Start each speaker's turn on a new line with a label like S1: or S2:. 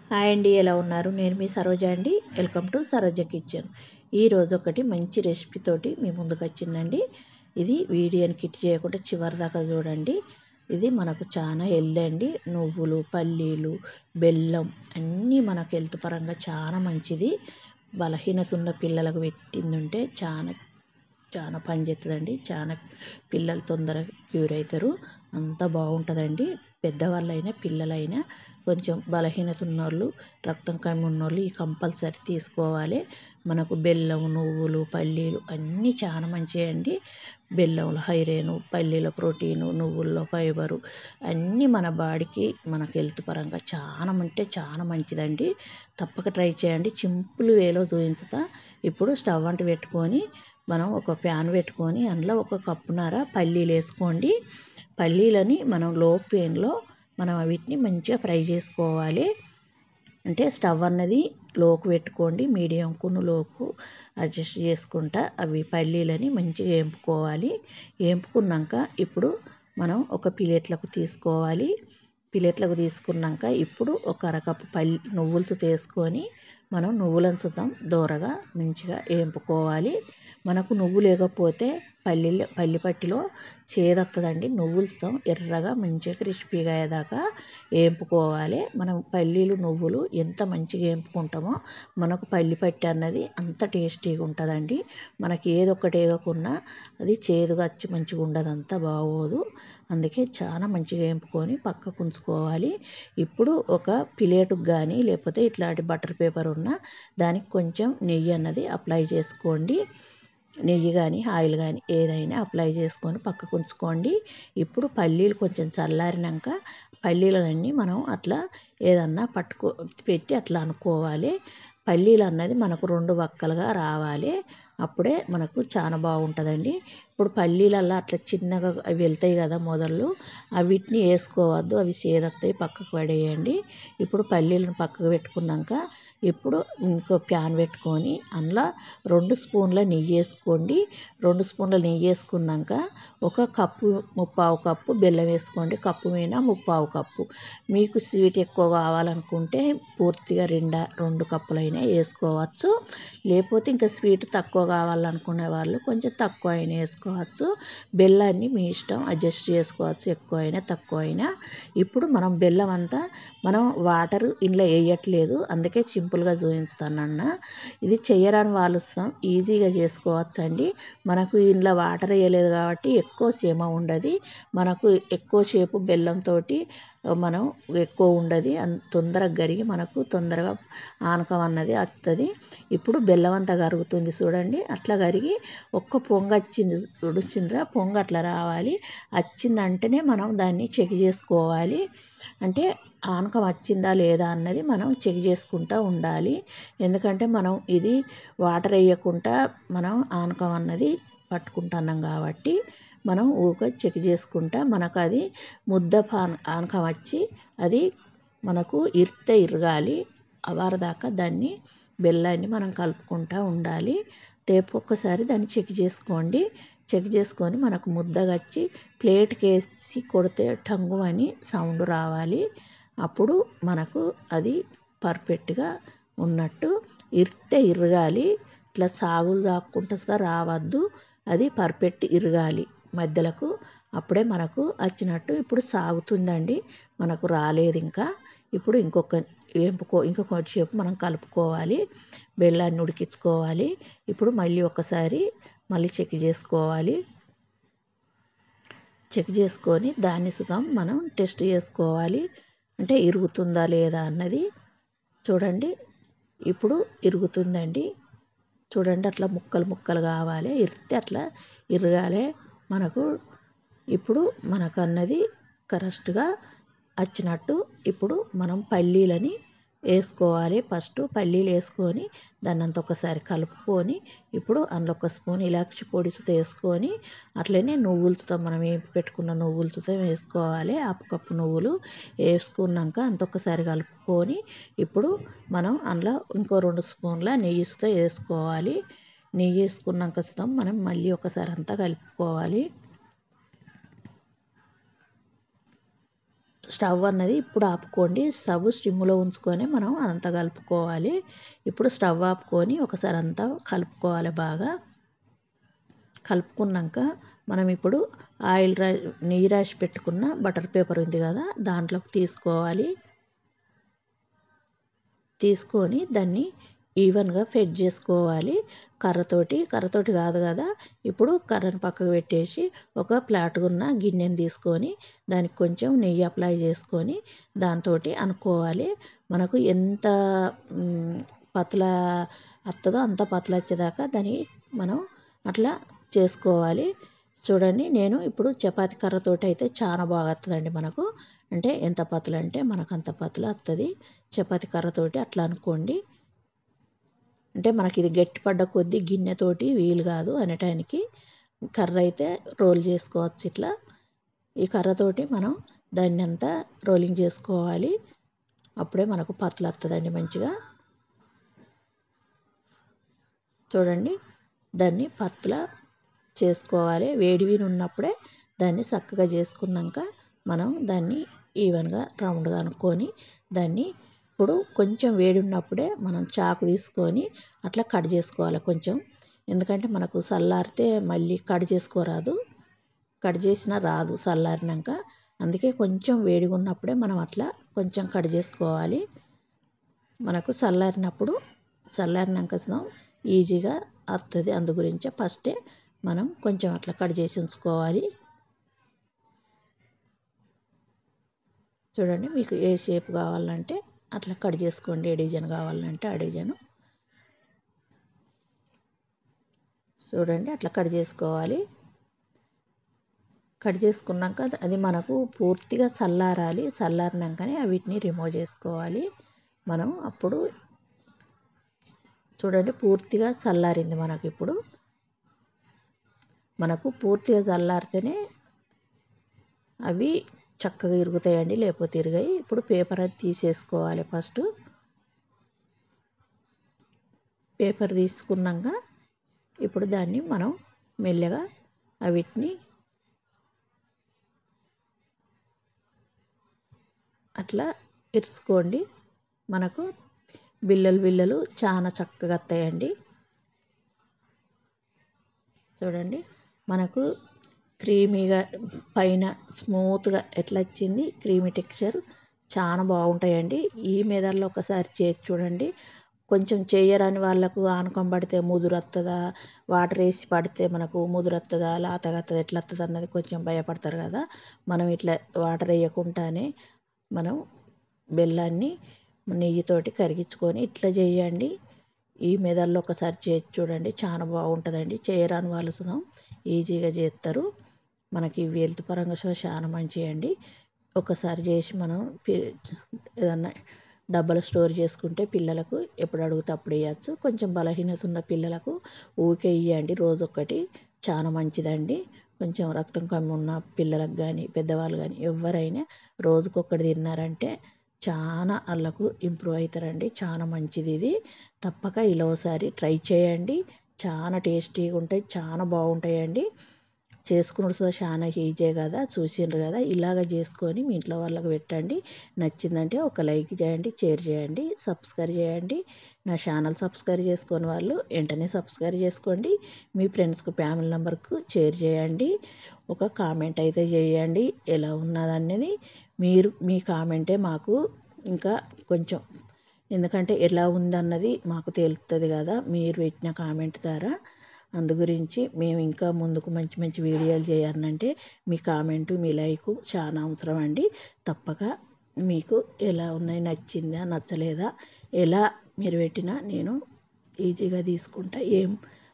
S1: Hi అండి, ఎలా ఉన్నారు? నేను మీ సరోజ అండి. Welcome to Saroja kitchen. ఈరోజు ఒకటి మంచి రెసిపీ తోటి మీ ముందుకు వచ్చిందండి. ఇది వీడియోని కిట్ చేయకుండా చివరి దాకా చూడండి. ఇది మనకు చాలా హెల్తీ అండి. నువ్వులు, పల్లీలు, బెల్లం అన్నీ మనకు హెల్త్ పరంగా చాలా మంచిది. బలహీనత ఉన్న పిల్లలకు పెట్టిందంటే చాలా చాలా పని చేస్తుందండి. చాలా పిల్లలు తొందరగా క్యూర్ అవుతారు. అంత బాగుంటుందండి. పెద్దవాళ్ళైనా పిల్లలైనా కొంచెం బలహీనత ఉన్నోళ్ళు, రక్తం కమ్మి ఉన్నోళ్ళు ఈ కంపల్సరీ తీసుకోవాలి. మనకు బెల్లం, నువ్వులు, పల్లీలు అన్నీ చాలా మంచివండి. బెల్లంలో ఐరన్, పల్లీల ప్రోటీను, నువ్వుల్లో ఫైబరు అన్నీ మన బాడీకి మనకు హెల్త్ పరంగా చాలా అంటే చాలా మంచిదండి. తప్పక ట్రై చేయండి. సింపుల్ వేలో చూపించుతా. ఇప్పుడు స్టవ్ అంటు పెట్టుకొని మనం ఒక ప్యాన్ పెట్టుకొని అందులో ఒక కప్పున్నర పల్లీలు వేసుకోండి. పల్లీలని మనం లో ఫ్లేమ్లో మనం వీటిని మంచిగా ఫ్రై చేసుకోవాలి. అంటే స్టవ్ అన్నది లోకు పెట్టుకోండి. మీడియంకు లోకు అడ్జస్ట్ చేసుకుంటా అవి పల్లీలని మంచిగా వేపుకోవాలి. వేపుకున్నాక ఇప్పుడు మనం ఒక ప్లేట్లకు తీసుకోవాలి. ప్లేట్లకు తీసుకున్నాక ఇప్పుడు ఒక అరకప్పు నువ్వులు తీసుకొని మనం నువ్వులను చూద్దాం దోరగా మంచిగా వేపుకోవాలి. మనకు నువ్వు లేకపోతే పల్లి పట్టిలో చేదొస్తుందండి. నువ్వులతో ఎర్రగా మంచిగా క్రిస్పీగా అయ్యేదాకా వేపుకోవాలి. మనం పల్లీలు నువ్వులు ఎంత మంచిగా వేపుకుంటామో మనకు పల్లి పట్టి అన్నది అంత టేస్టీగా ఉంటుందండి. మనకి ఏదో ఒకటి వేయకున్నా అది చేదుగా వచ్చి మంచిగా ఉండదు, అంత బాగోదు. అందుకే చాలా మంచిగా వేపుకొని పక్కకు ఉంచుకోవాలి. ఇప్పుడు ఒక ప్లేటుకు కానీ లేకపోతే ఇట్లాంటి బటర్ పేపర్ ఉన్న దానికి కొంచెం నెయ్యి అన్నది అప్లై చేసుకోండి. నెయ్యి కానీ ఆయిల్ కానీ ఏదైనా అప్లై చేసుకొని పక్కకు ఉంచుకోండి. ఇప్పుడు పల్లీలు కొంచెం చల్లారినాక పల్లీలన్నీ మనం అట్లా ఏదన్నా పెట్టి అట్లా అనుకోవాలి. పల్లీలు అన్నది మనకు రెండు వక్కలుగా రావాలి. అప్పుడే మనకు చాలా బాగుంటుందండి. ఇప్పుడు పల్లీలల్లో అట్లా చిన్నగా అవి వెళ్తాయి కదా మొదళ్ళు, వీటిని వేసుకోవద్దు, అవి సేదొస్తాయి, పక్కకు పడేయండి. ఇప్పుడు పల్లీలను పక్కకు పెట్టుకున్నాక ఇప్పుడు ఇంకో ప్యాన్ పెట్టుకొని అందులో 2 స్పూన్ల నెయ్యి వేసుకోండి. 2 స్పూన్ల నెయ్యి వేసుకున్నాక ఒక కప్పు ముప్పావు కప్పు బెల్లం వేసుకోండి. కప్పు మీద ముప్పావు కప్పు. మీకు స్వీట్ ఎక్కువ కావాలనుకుంటే పూర్తిగా 2 కప్పులైనా వేసుకోవచ్చు. లేకపోతే ఇంకా స్వీట్ తక్కువ కావాలనుకునే వాళ్ళు కొంచెం తక్కువ అయినా వేసుకోవచ్చు. బెల్లాన్ని మీ ఇష్టం అడ్జస్ట్ చేసుకోవచ్చు, ఎక్కువ అయినా తక్కువ అయినా. ఇప్పుడు మనం బెల్లం అంతా మనం వాటర్ ఇందులో వేయట్లేదు, అందుకే సింపుల్గా చూపిస్తానన్న. ఇది చెయ్యరాని వాళ్ళు ఈజీగా చేసుకోవచ్చు అండి. మనకు ఇందులో వాటర్ వేయలేదు కాబట్టి ఎక్కువ శ్రమ ఉండదు. మనకు ఎక్కువసేపు బెల్లంతో మనం ఎక్కువ ఉండదు, తొందరగా కరిగి మనకు తొందరగా ఆనకం అన్నది వస్తుంది. ఇప్పుడు బెల్లం అంతా కరుగుతుంది చూడండి. అట్లా కరిగి ఒక్క పొంగ వచ్చింది ఉడిచిండ్రా, పొంగ అట్లా రావాలి. వచ్చిందంటేనే మనం దాన్ని చెక్ చేసుకోవాలి. అంటే ఆనకం వచ్చిందా లేదా అన్నది మనం చెక్ చేసుకుంటూ ఉండాలి. ఎందుకంటే మనం ఇది వాటర్ వేయకుండా మనం ఆనకం అన్నది పట్టుకుంటున్నాం కాబట్టి మనం ఊక చెక్ చేసుకుంటా మనకు అది ఆనకం వచ్చి అది మనకు ఇరగాలి. అవారదాకా దాన్ని బెల్లాన్ని మనం కలుపుకుంటూ ఉండాలి. ఒక్కసారి దాన్ని చెక్ చేసుకోండి. చెక్ చేసుకొని మనకు ముద్దగా వచ్చి ప్లేట్కి వేసి కొడితే టంగు అని సౌండ్ రావాలి. అప్పుడు మనకు అది పర్ఫెక్ట్గా ఉన్నట్టు. ఇరగాలి. ఇట్లా సాగులు దాక్కుంటూ రావద్దు, అది పర్ఫెక్ట్ ఇరగాలి మధ్యలకు. అప్పుడే మనకు వచ్చినట్టు. ఇప్పుడు సాగుతుందండి, మనకు రాలేదు ఇంకా. ఇప్పుడు ఇంకొకసేపు మనం కలుపుకోవాలి, బెల్లాన్ని ఉడికించుకోవాలి. ఇప్పుడు మళ్ళీ ఒకసారి చెక్ చేసుకోవాలి. చెక్ చేసుకొని దాన్ని సుతం మనం టెస్ట్ చేసుకోవాలి, అంటే ఇరుగుతుందా లేదా అన్నది. చూడండి ఇప్పుడు ఇరుగుతుందండి. చూడండి అట్లా ముక్కలు ముక్కలు కావాలి, అట్లా ఇరగాలి మనకు. ఇప్పుడు మనకు అన్నది కరెక్ట్గా వచ్చినట్టు. ఇప్పుడు మనం పల్లీలని వేసుకోవాలి. ఫస్ట్ పల్లీలు వేసుకొని దాన్ని అంతా ఒకసారి కలుపుకొని ఇప్పుడు అందులో ఒక స్పూన్ ఇలాచి పొడితో వేసుకొని అట్లనే నువ్వులతో మనం వేపి పెట్టుకున్న నువ్వులతో వేసుకోవాలి. కప్పు నువ్వులు వేసుకున్నాక అంత ఒకసారి కలుపుకొని ఇప్పుడు మనం అందులో ఇంకో 2 స్పూన్ల నెయ్యితో వేసుకోవాలి. నెయ్యి వేసుకున్నాక మనం మళ్ళీ ఒకసారి అంతా కలుపుకోవాలి. స్టవ్ అన్నది ఇప్పుడు ఆపుకోండి. స్టవ్ స్టిమ్లో ఉంచుకొని మనం అంతా కలుపుకోవాలి. ఇప్పుడు స్టవ్ ఆపుకొని ఒకసారి అంతా కలుపుకోవాలి. బాగా కలుపుకున్నాక మనం ఇప్పుడు నెయ్యి రాసి పెట్టుకున్న బటర్ పేపర్ ఉంది కదా, దాంట్లోకి తీసుకోవాలి. తీసుకొని దాన్ని ఈవెన్గా ఫెడ్ చేసుకోవాలి. కర్రతోటి కాదు కదా. ఇప్పుడు కర్రను పక్కకు పెట్టేసి ఒక ఫ్లాట్గా ఉన్న గిన్నెని తీసుకొని దానికి కొంచెం నెయ్యి అప్లై చేసుకొని దాంతో అనుకోవాలి. మనకు ఎంత పతలా వస్తుందో అంత పతలా వచ్చేదాకా దాన్ని మనం అట్లా చేసుకోవాలి. చూడండి, నేను ఇప్పుడు చపాతీ కర్రతోటి అయితే చాలా బాగా వస్తుందండి మనకు. అంటే ఎంత పతల అంటే మనకు అంత పతల వస్తుంది చపాతీ కర్రతోటి. అట్లా అనుకోండి. అంటే మనకి ఇది గట్టి పడ్డ కొద్దీ గిన్నెతోటి వీలు కాదు అనటానికి కర్ర అయితే రోల్ చేసుకోవచ్చు. ఇట్లా ఈ కర్రతోటి మనం దాన్ని అంతా రోలింగ్ చేసుకోవాలి. అప్పుడే మనకు పతల వస్తుందండి మంచిగా. చూడండి, దాన్ని పతల చేసుకోవాలి. వేడివి ఉన్నప్పుడే దాన్ని చక్కగా చేసుకున్నాక మనం దాన్ని ఈవెన్గా రౌండ్గా అనుకొని దాన్ని ఇప్పుడు కొంచెం వేడి ఉన్నప్పుడే మనం చాకు తీసుకొని అట్లా కట్ చేసుకోవాలి కొంచెం. ఎందుకంటే మనకు చల్లారితే మళ్ళీ కట్ చేసుకోరాదు, కట్ చేసినా రాదు చల్లారినాక. అందుకే కొంచెం వేడిగా ఉన్నప్పుడే మనం అట్లా కొంచెం కట్ చేసుకోవాలి. మనకు చల్లారినాక ఈజీగా వస్తుంది. అందు గురించే ఫస్టే మనం కొంచెం అట్లా కట్ చేసి ఉంచుకోవాలి. చూడండి, మీకు ఏ షేప్ కావాలంటే అట్లా కట్ చేసుకోండి. ఏ డిజైన్ కావాలంటే ఆ డిజైన్. చూడండి, అట్లా కట్ చేసుకోవాలి. కట్ చేసుకున్నాక అది మనకు పూర్తిగా చల్లారాలి. చల్లారినాకనే వీటిని రిమూవ్ చేసుకోవాలి మనం. అప్పుడు చూడండి, పూర్తిగా చల్లారింది మనకు. ఇప్పుడు మనకు పూర్తిగా చల్లారితేనే అవి చక్కగా ఇరుగుతాయండి, లేకపోతే ఇరిగాయి. ఇప్పుడు పేపర్ అది తీసేసుకోవాలి. ఫస్ట్ పేపర్ తీసుకున్నాక ఇప్పుడు దాన్ని మనం మెల్లగా వీటిని అట్లా ఇరుచుకోండి. మనకు బిళ్ళలు చాలా చక్కగా వస్తాయండి. చూడండి, మనకు క్రీమీగా పైన స్మూత్గా ఎట్లా వచ్చింది. క్రీమీ టెక్స్చర్ చాలా బాగుంటాయండి. ఈ మెథడ్లో ఒకసారి చేసి చూడండి. కొంచెం చేయరాని వాళ్ళకు ఆనకం పడితే ముదురు వస్తుందా, వాటర్ వేసి పడితే మనకు ముదురు వస్తుందా, లాతగా వస్తుందా, ఎట్లా వస్తుంది అన్నది కొంచెం భయపడతారు కదా. మనం ఇట్లా వాటర్ వేయకుండానే మనం బెల్లాన్ని నెయ్యితోటి కరిగించుకొని ఇట్లా చేయండి. ఈ మెథడ్లో ఒకసారి చేసి చూడండి, చాలా బాగుంటుందండి. చేయరాని వాళ్ళు ఈజీగా చేస్తారు. మనకి హెల్త్ పరంగా చాలా మంచిదండి. ఒకసారి చేసి మనం ఏదన్నా డబ్బాలో స్టోర్ చేసుకుంటే పిల్లలకు ఎప్పుడు అడిగితే అప్పుడు ఇవ్వచ్చు. కొంచెం బలహీనత ఉన్న పిల్లలకు ఊరికే ఇవ్వండి, రోజు ఒక్కటి. చాలా మంచిదండి. కొంచెం రక్తం కమ్మి ఉన్న పిల్లలకు కానీ పెద్దవాళ్ళు కానీ ఎవరైనా రోజుకొక్కటి తిన్నారంటే చాలా వాళ్ళకు ఇంప్రూవ్ అవుతారండి. చాలా మంచిది ఇది. తప్పక ఇలా ఒకసారి ట్రై చేయండి. చాలా టేస్టీగా ఉంటాయి, చాలా బాగుంటాయండి. చేసుకున్నాడు చాలా ఈజీ కదా. చూసిండ్రు కదా, ఇలాగ చేసుకొని మీ ఇంట్లో వాళ్ళకి పెట్టండి. నచ్చిందంటే ఒక లైక్ చేయండి, షేర్ చేయండి, సబ్స్క్రైబ్ చేయండి. నా ఛానల్ సబ్స్క్రైబ్ చేసుకొని వాళ్ళు వెంటనే సబ్స్క్రైబ్ చేసుకోండి. మీ ఫ్రెండ్స్కు ఫ్యామిలీ మెంబర్కు షేర్ చేయండి. ఒక కామెంట్ అయితే చేయండి ఎలా ఉన్నదనేది. మీ కామెంటే మాకు ఇంకా కొంచెం, ఎందుకంటే ఎలా ఉందన్నది మాకు తెలుస్తుంది కదా మీరు పెట్టిన కామెంట్ ద్వారా. అందు గురించి మేము ఇంకా ముందుకు మంచి మంచి వీడియోలు చేయాలంటే మీ కామెంటు మీ లైకు చాలా అవసరం అండి. తప్పక మీకు ఎలా ఉన్నాయి, నచ్చిందా నచ్చలేదా, ఎలా మీరు పెట్టినా నేను ఈజీగా తీసుకుంటా. ఏం